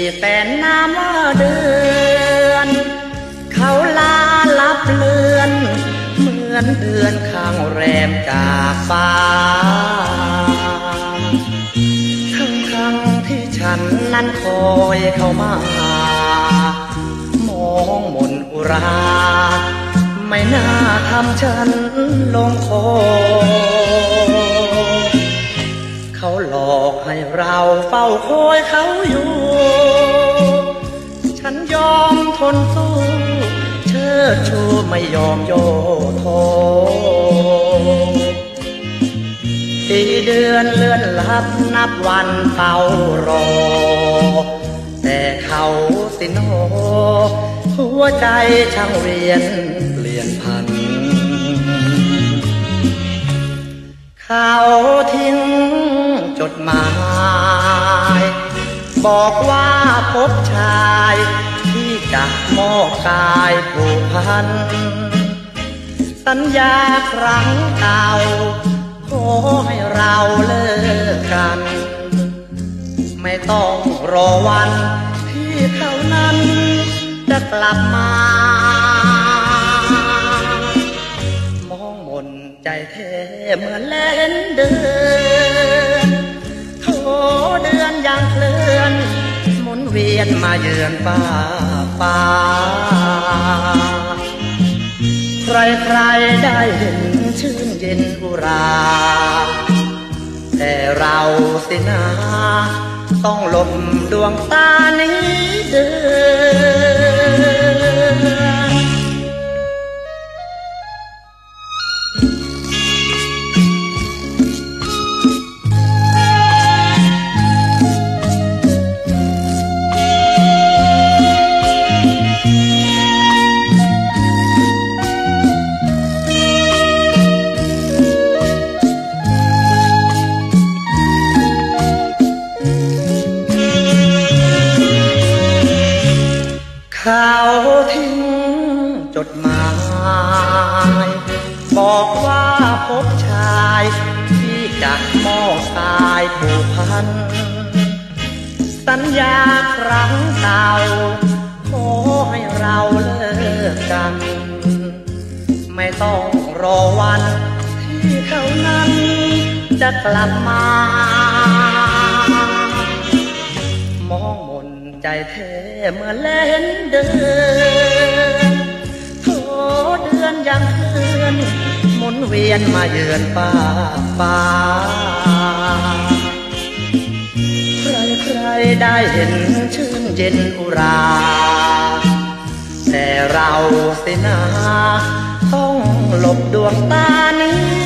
แต่น้ำว่าเดือนเขาลาลับเลือนเหมือนเดือนข้างแรมจากฟ้าทั้งที่ฉันนั้นคอยเข้ามามองมนอุราไม่น่าทำฉันลงคอเขาหลอกให้เราเฝ้าคอยเขาอยู่ฉันยอมทนสู้เชิดชูไม่ยอมโยโทปีเดือนเลื่อนลับนับวันเฝ้ารอแต่เขาสิโนหัวใจช่างเวียนเปลี่ยนพันเขาทิ้งจดหมายบอกว่าพบชายที่จะมอบกายผูกพันสัญญาครั้งเก่าขอให้เราเลิกกันไม่ต้องรอวันที่เขานั้นจะกลับมามองมนใจแท้เหมือนเล่นเดินโถเดือนยังเคลื่อนหมุนเวียนมาเยือนฟ้าใครๆได้เห็นชื่นเย็นอุราแต่เราสินะต้องหลบดวงตานี้เดินเขาทิ้งจดหมายบอกว่าพบชายที่จะมอบกายผูกพันสัญญาครั้งเก่าขอให้เราเลิกกันไม่ต้องรอวันที่เขานั้นจะกลับมามองมนใจแท้เมื่อเล่นเดินโถเดือนยังเคลื่อนหมุนเวียนมาเยือนฟ้าใครๆได้เห็นชื่นเย็นอุราแต่เราสินะต้องหลบดวงตานี้